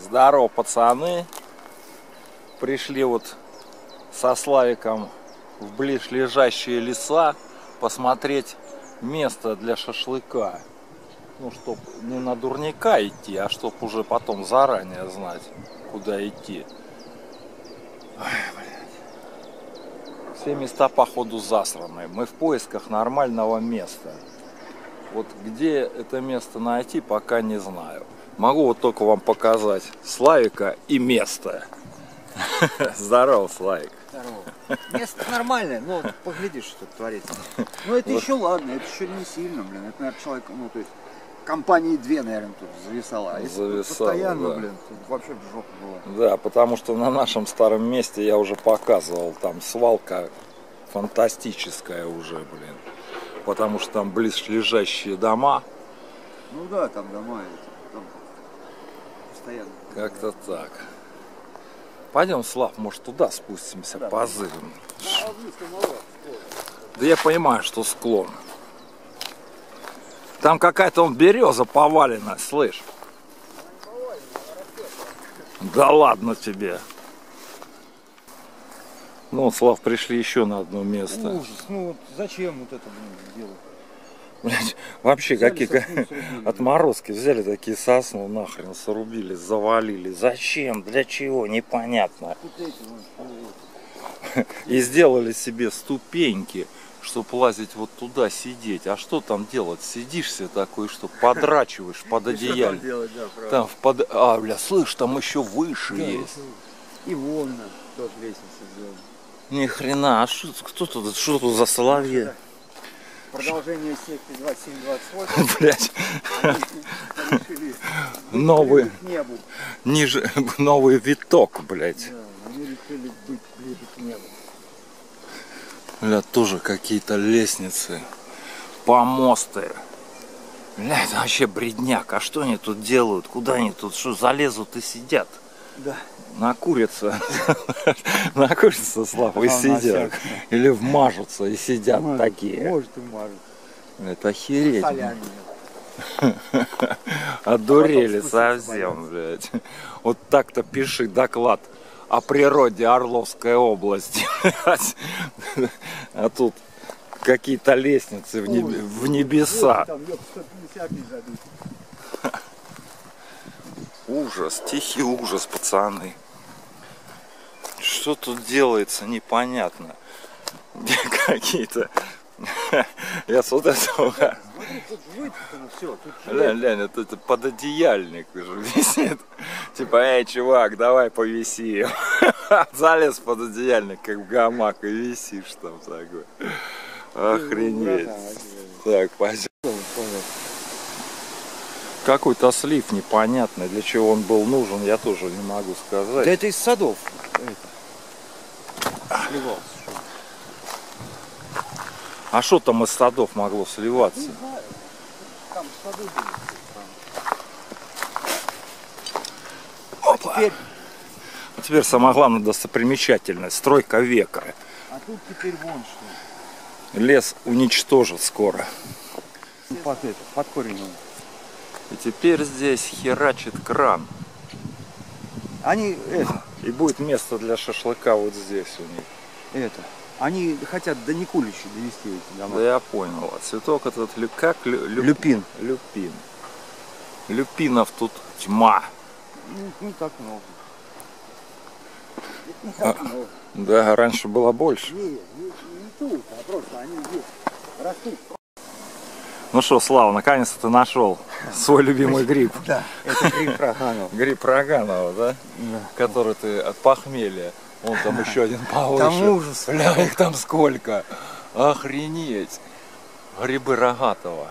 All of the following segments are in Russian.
Здорово, пацаны. Пришли вот со Славиком в ближайшие леса посмотреть место для шашлыка. Ну, чтоб не на дурника идти, а чтоб уже потом заранее знать, куда идти. Ой, блядь. Все места походу засраны. Мы в поисках нормального места. Вот где это место найти, пока не знаю. Могу вот только вам показать Славика и место. Здорово, Славик. Здорово. Место нормальное, но поглядишь, что тут творится. Ну это вот. Еще ладно, это еще не сильно, блин. Это, наверное, человек, ну то есть компании две, наверное, тут зависало. А если постоянно, да. Блин, тут вообще в жопу было. Да, потому что на нашем старом месте я уже показывал, там свалка фантастическая уже, блин. Потому что там близлежащие дома. Ну да, там дома эти, там постоянно. Как-то так. Пойдем, Слав, может туда спустимся, да, позырим. Да я понимаю, что склон. Там какая-то береза повалена, слышь. Да ладно тебе. Ну, Слав, пришли еще на одно место. Ужас, ну вот зачем вот это делать? Блять, вообще какие отморозки взяли такие сосны, нахрен срубили, завалили. Зачем? Для чего? Непонятно. И сделали себе ступеньки, чтобы лазить вот туда, сидеть. А что там делать? Сидишь себе такой, что подрачиваешь под одеяльник. Там бля, слышь, там еще выше есть. И вон тот лестница сделана. Ни хрена, а кто тут, что тут за соловья? Продолжение секты 2728. Блять. Новый. Ниже, новый виток, блять. Да, они решили быть ближе к небу. Бля, тоже какие-то лестницы, помосты. Бля, это вообще бредняк. А что они тут делают? Куда они тут? Что, залезут и сидят? Да. Накурятся. Накурятся, Слава, и сидят. Или вмажутся и сидят такие. Может и мажут. Это охереть. Одурели совсем, блядь. Вот так-то пиши доклад о природе Орловской области. А тут какие-то лестницы в небеса. Ужас, тихий ужас, пацаны. Что тут делается, непонятно. Какие-то... Я с вот этого... Лянь, это пододеяльник уже висит. Типа, эй, чувак, давай повиси. Залез под одеяльник, как в гамак, и висишь там такой. Охренеть. Так, пойдем. Какой-то слив непонятный, для чего он был нужен, я тоже не могу сказать. Да это из садов. Сливался. А что там из садов могло сливаться? Не знаю. Там сады были. Опа. А теперь самое главное достопримечательность. Стройка века. А тут теперь вон что. Лес уничтожат скоро. Под корень. И теперь здесь херачит кран. Они И будет место для шашлыка вот здесь у них. Они хотят до Никулича довести эти дома. Да я понял. А цветок этот как? Люпин. Люпин. Люпинов тут тьма. Не так много. Да, раньше было больше. Не тут, а просто они здесь растут. Ну что, Слава, наконец-то ты нашел свой любимый гриб. Да, это гриб Роганова. Гриб Роганова, да? Да. Который ты от похмелья. Вон там еще один повыше. Там ужас. Бля, их там сколько. Охренеть. Грибы Рогатого.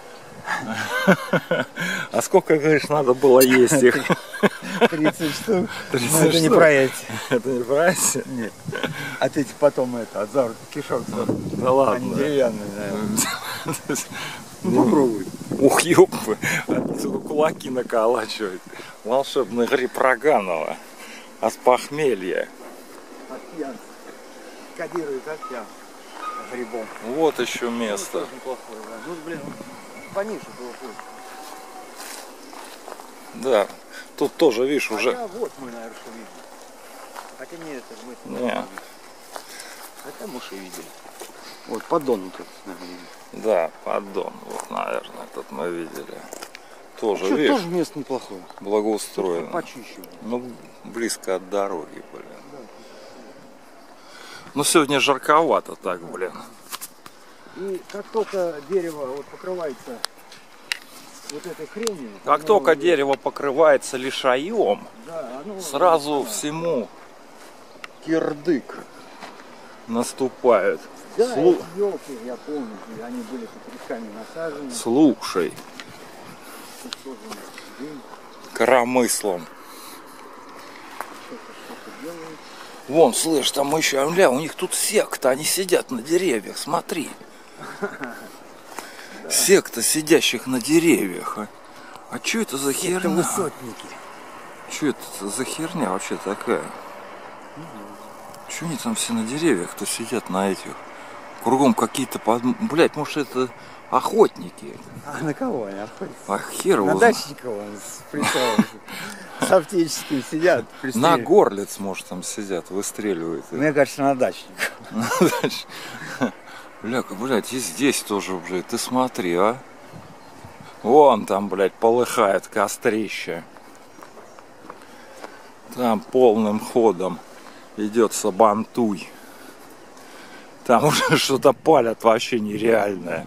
А сколько, говоришь, надо было есть их? 30 штук. 30 штук. Это не про эти. Это не про эти? Нет. А ты потом от завтра кишок. Да ладно. Они деревянные, наверное. Ну попробуй. Ух, ёпы. Кулаки наколачивать. Волшебный гриб Роганова. От похмелья. От пьянства. Кодирует от пьянства. Грибом. Вот еще место. Неплохое, да. Ну, блин, пониже было. Да. Тут тоже, видишь, уже... Хотя вот мы, наверное, что видели. Хотя нет, это мы... Не. Хотя мы что видели. Вот поддон тут, наверное. Да, поддон. Вот, наверное, этот мы видели. Тоже, Что, видишь, тоже место неплохое. благоустроено. Почище. Ну, близко от дороги, блин. Ну, сегодня жарковато так, блин. И как только дерево вот покрывается вот этой хренью... Как только дерево покрывается лишаем, да, сразу всему кирдык. наступает. Да, елки, я помню, они были тут реками насажены. Слушай, Тут тоже дым, коромыслом. что-то делают. Вон, слышь, там еще, у них тут секта, они сидят на деревьях, смотри. Секта сидящих на деревьях. А что это за херня? Высотники. Что это за херня вообще такая? Что они там все на деревьях, кто сидят на этих? Кругом какие-то, блядь, может это охотники? А на кого они охотятся? А хер На его дачников он с прицелом. С аптечкой сидят. на горлиц, может, там сидят, выстреливают. Мне кажется, на дачников. Блядь, и здесь тоже, блядь, ты смотри, а. Вон там, блядь, полыхает кострище. Там полным ходом идет сабантуй. Там уже что-то палят вообще нереальное.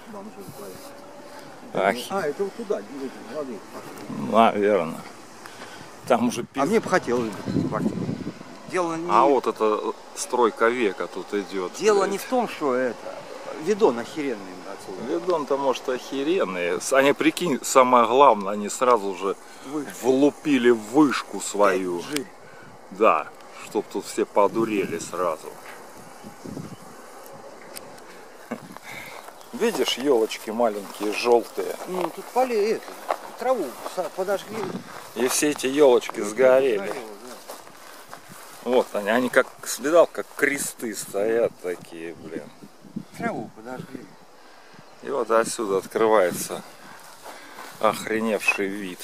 Это вот туда, воды. Наверное. Там уже А мне бы хотелось бы квартиру. Дело не... А вот эта стройка века тут идет. Дело не в том, что это. Видон охеренный отсюда. Видон-то, может, охеренные. Они, прикинь, самое главное, они сразу же влупили в вышку свою. 5G. Да, чтоб тут все подурели сразу. Видишь, елочки маленькие, желтые. Ну, тут поле траву подожгли. И все эти елочки сгорели. Вот они как, видал, как кресты стоят такие, блин. Траву подожгли. И вот отсюда открывается охреневший вид.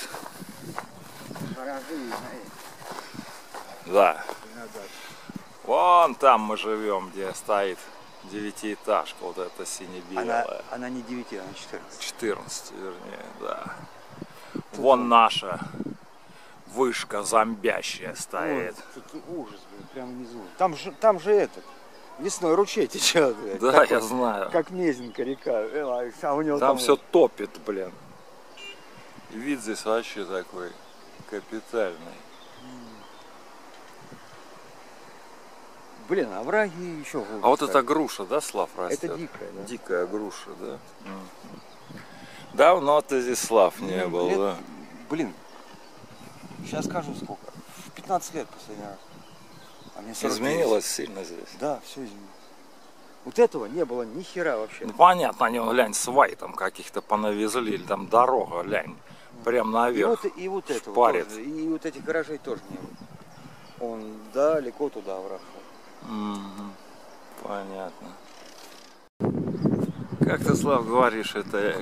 Да. Вон там мы живем, где стоит девятиэтажка, вот эта сине-белая. Она не 9, она 14. 14, вернее, да. Вон наша вышка зомбящая стоит. Ужас, блин, прям внизу. Там же этот, лесной ручей течет. Блин, да, такой, я знаю. Как Мезенка река. А у него там все топит, блин. И вид здесь вообще такой капитальный. Блин, овраги еще глубже. А вот эта груша, да, Слав, растет? Это дикая, да? Дикая груша, да. Давно ты здесь, Слав, не был, лет, да? Блин, сейчас скажу сколько. В 15 лет последний раз. А мне 49. Изменилось сильно здесь? Да, все изменилось. Вот этого не было ни хера вообще. Ну понятно, они, глянь, свай там каких-то понавезли, или там дорога, глянь, прям наверх. И вот этого шпарит. тоже. И вот этих гаражей тоже не было. Он далеко туда овраг. Понятно. Как ты, Слав, говоришь, это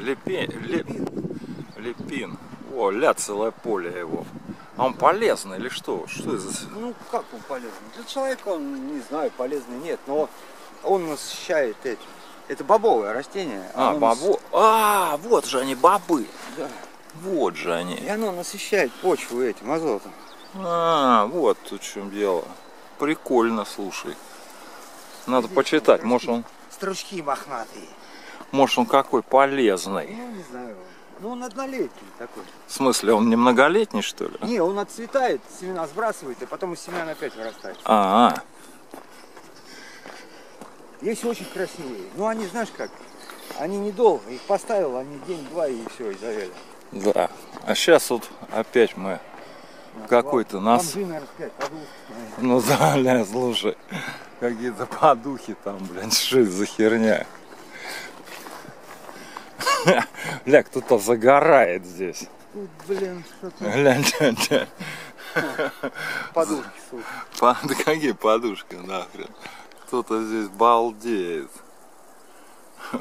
лепин. О, ля, целое поле его. А он полезный или что? Что это за... Ну, как он полезный? Для человека он, не знаю, полезный нет, но он насыщает этим. Это бобовое растение. Вот же они, бобы. Да. Вот же они. И оно насыщает почву этим азотом. Вот тут в чем дело. Прикольно, слушай. Надо почитать, может он... Стручки мохнатые. Может он какой полезный. Ну, не знаю. Ну, он однолетний такой. В смысле, он не многолетний, что ли? Не, он отцветает, семена сбрасывает, и потом из семян опять вырастает. Есть очень красивые. Ну, они, знаешь как, они недолго. Их поставил, они день-два и все, и завяли. Да. А сейчас вот опять мы какой-то нас... Бомжи, наверное, 5 подушек. Ну да, бля, слушай. Какие-то подухи там, блин, что это за херня? Бля, кто-то загорает здесь. Тут, блин, что-то... Глянь. Подушки, сука. Да какие подушки, нахрен? Кто-то здесь балдеет.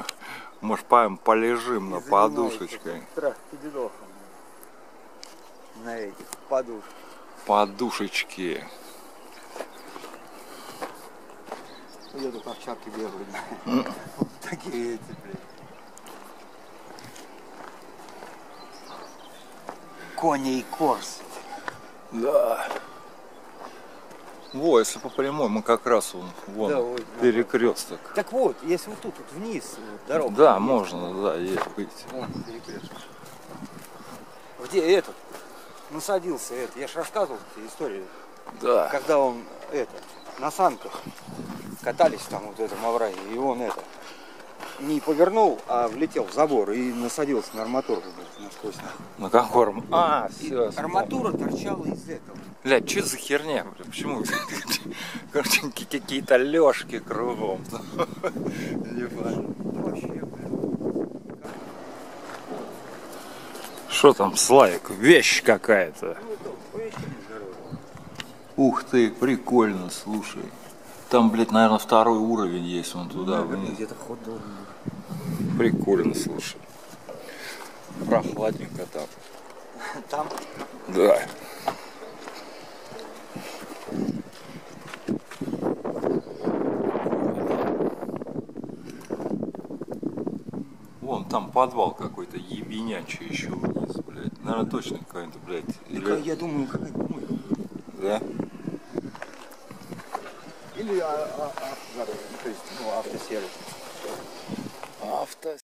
Может, полежим на подушечкой. Страх, педидоха. на этих подушках. Подушечки. Я тут овчарки бегают. Такие эти, блин. Кони и корс. Да. Во, если по прямой, мы как раз вон Да, вот, перекресток. Так вот, если вот тут вот вниз вот, дорога. Да, есть, можно, да, выйти. вон перекресток. Где этот? Насадился это. Я же рассказывал эту историю. Да. Когда он на санках катались там вот в этом овраге, и он не повернул, а влетел в забор и насадился на арматуру насквозь. На каком? Все. Арматура торчала из этого. Блядь, что за херня? Бля? Почему? Короче, какие-то лёжки кругом. Не понял. Вообще, блин. Что там, Славик? Вещь какая-то. Ну, это поясни здорово. Ух ты, прикольно, слушай. Там, блядь, наверное, второй уровень есть, вон туда вниз. Где-то ход должен быть. Прикольно, слушай. Прохладненько там. Там? Да. Вон там подвал какой-то ебенячий еще вниз, блядь. Наверное, точно какой-то, блядь. Или... Я думаю, какая помойка. Да? Или то есть, автосервис. Авто.